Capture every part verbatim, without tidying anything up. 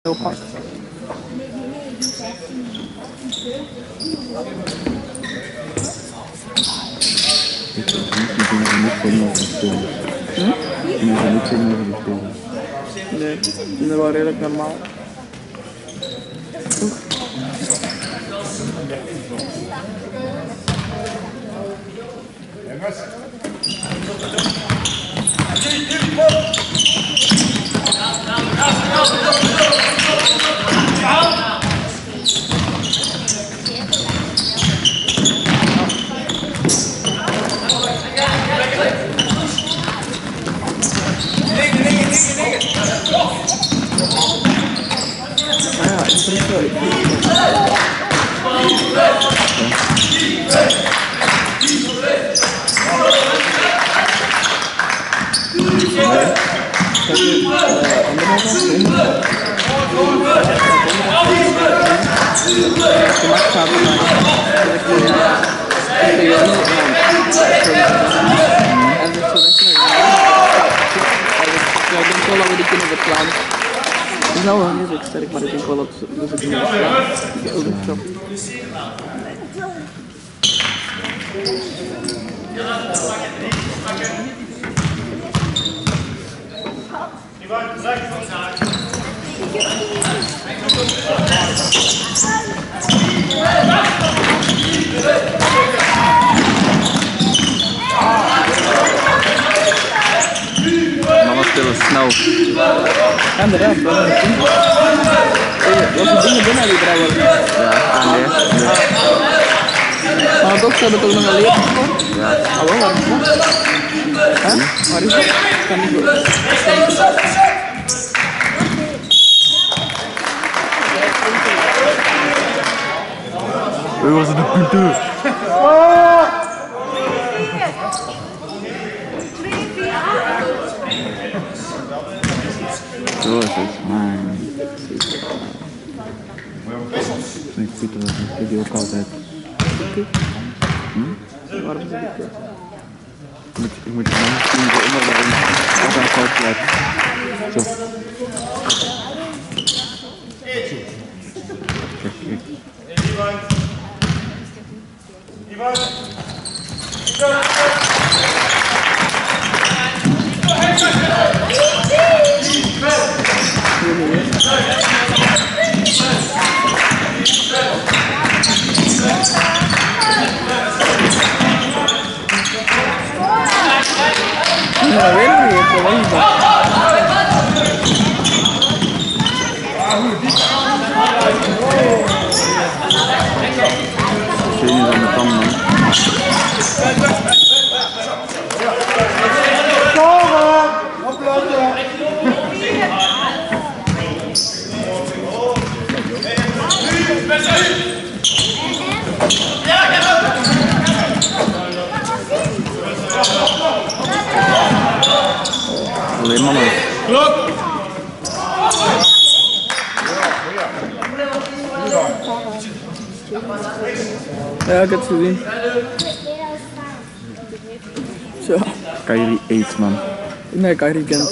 Heel pak. Hm? Nee, dat is wel redelijk normaal. Oeh. Ah, isso é foi. Ik denk wel dat we die kunnen verslaan. Het is nou wel niet zo sterk, maar ik denk wel dat we ze kunnen verslaan. Dat is zo. Mama spelen snel. Ja, inderdaad, wel een team. Wat voor dingen binnen die brouwen? Ja, aan leer. Maar toch, ze hebben toch nog een leer gescoord? Ja. Ah, wel, waar is dat? Hè? Waar is dat? Ik kan niet goed. Wie was het de punten? Zo is het, maar ik vind het dat ik ook altijd. Hm? Waarom is het niet? Ik moet, ik moet de mensen zien zo onder waarin ik aan het fout blijf. Zo. Ja, weet ik niet, ik weet niet. Ik zie niet aan de tanden, man. Alleen mannen. Ja, ik heb het gezien. Zo. Kyrie eet, man. Nee, Kyrie kent.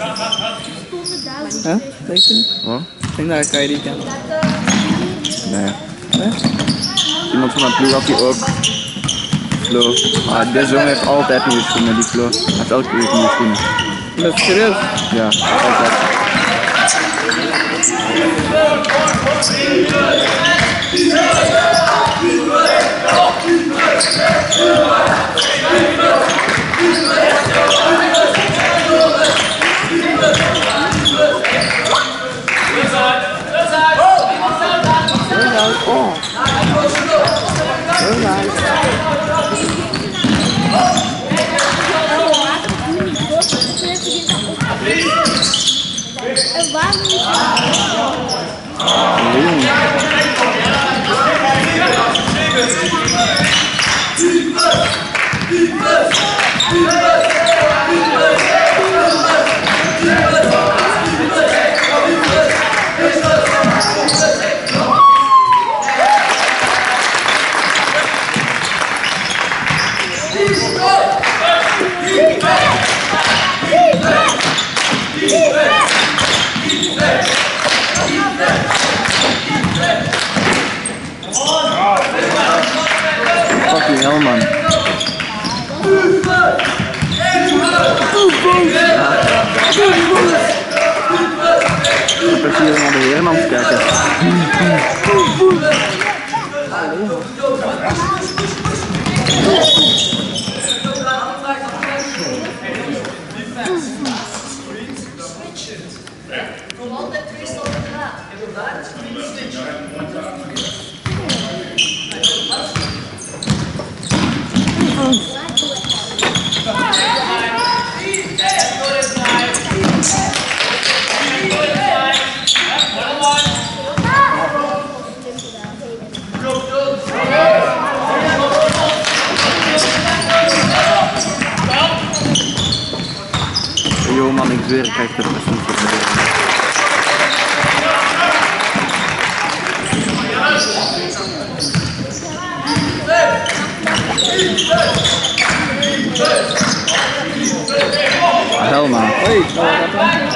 Huh? Denk je niet? Wat? Ik denk dat ik Kyrie kent. Nee. Nee? Iemand van mijn ploeg had die ook. Flo. Maar deze jongen heeft altijd nieuwe schoenen, die Flo. Hij heeft elke week nieuwe schoenen. Dat is serieus? Ja, altijd. Oh. Heel nice. En waarom niet? Defense! Defense! Defense! hier naar de heren aan het kijken. Yo man, ik zweer, ik krijg er best niet voor. Hel man. Hoi, nou wat dan?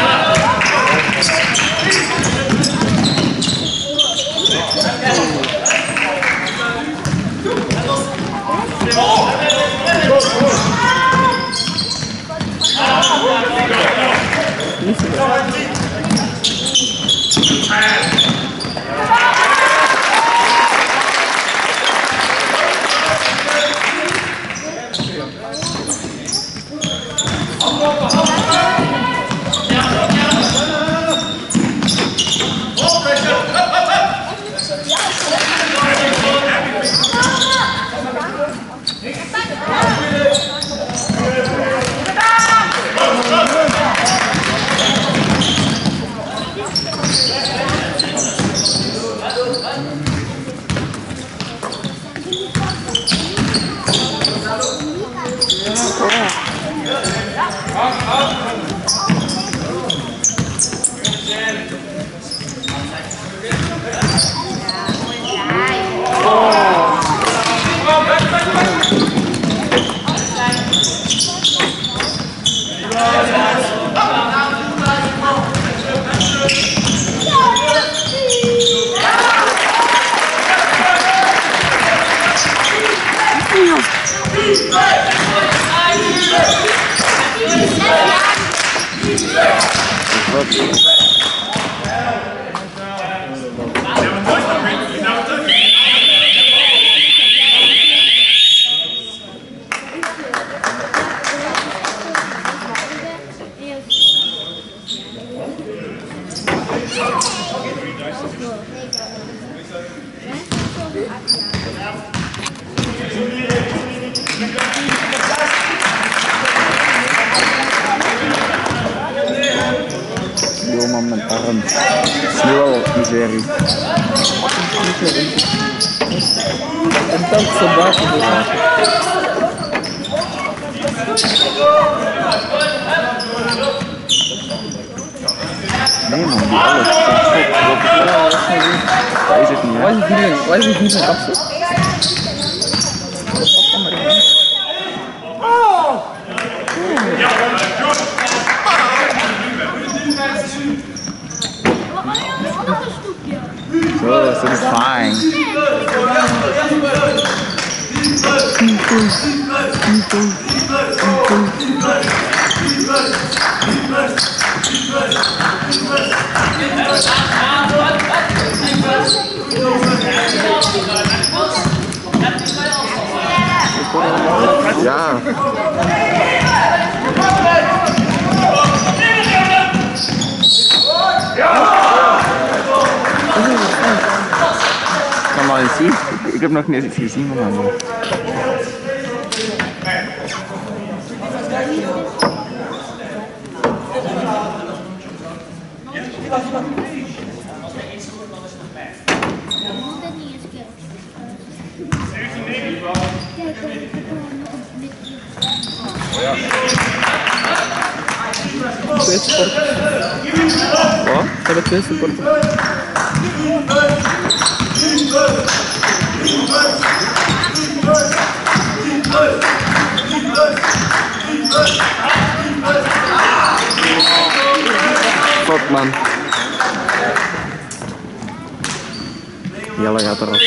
Yo man, mijn arm. Het is nu al miserie. En dan zo buiten. Nee man, die alles. Waar is het niet, hè? Waar is het niet? Waar is het niet zijn kapsel? Zo, dat is fijn. Ja. Kan maar eens zien. Ik, ik heb nog niet eens iets gezien van hem. Twee supporters. Wat? We hebben twee supporters. Fuck man. Jelle gaat eraf.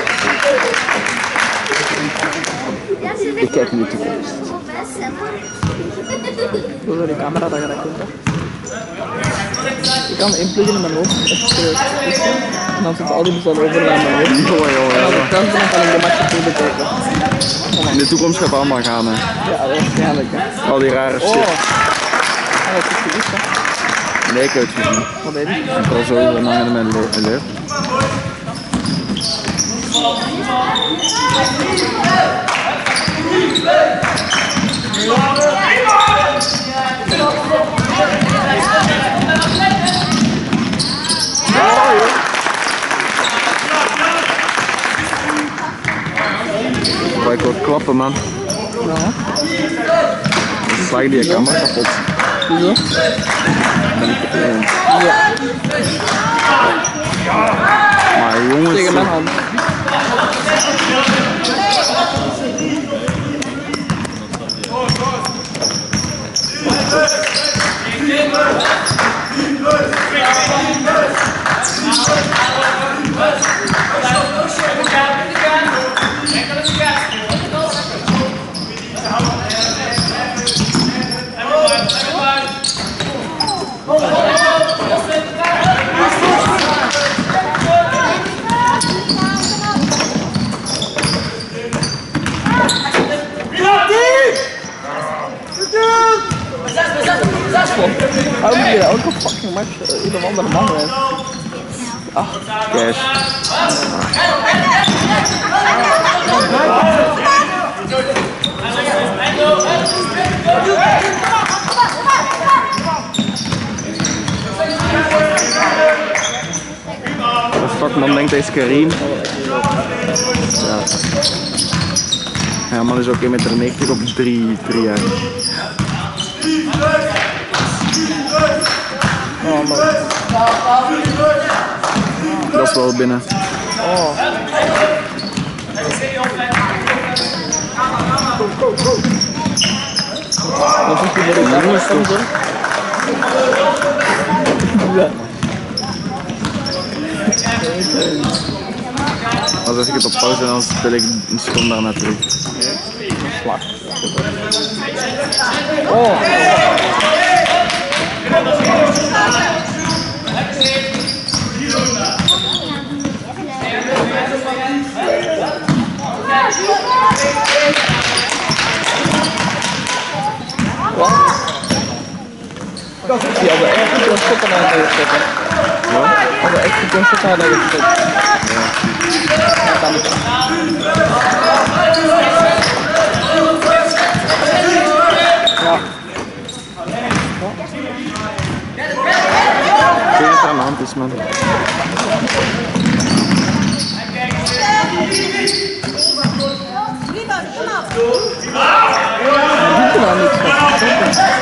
Ik kijk niet toekomst. Hoe zou die camera dat je dat kunt? Je kan inpluggen in mijn hoofd, en dan zit al die bestanden over naar mijn hoofd. Joh, joh, En als ik joh. thuis ben, dan kan ik de match goed bekijken. In de toekomst gaat het allemaal gaan, hè. Ja, waarschijnlijk. Hè. Al die rare Oh, shit. ah, dat is goed gewist, hè. Nee, ik heb het gezien. Wat deed ik? Ik al zo lang met de leer. Ik word klappen, man. Ja. Dan slag die camera kapot. Hoezo? Ben ik kapot. Ja. Maar jongens. Tegen mijn hand. Waarom moet je elke fucking match uh, een of andere man zijn? Ah, Cash. Wat fuck man, denkt hij is Karim. Ja. Ja man is ook één meter negentig op drie jaar. oh maar. Dat is wel binnen. Oh. Dat is niet meer de jongens toch? Ja. Als ik het op pauze en dan speel ik een seconde daarna terug. Slag. Oh. Wat? Die hadden echt goed een schot aan het zetten. Ja? Hadden echt goed een schot aan het zetten. Ja. Kan niet. Ja. Ik weet niet wat er aan de hand is, man. Die doen nou niks.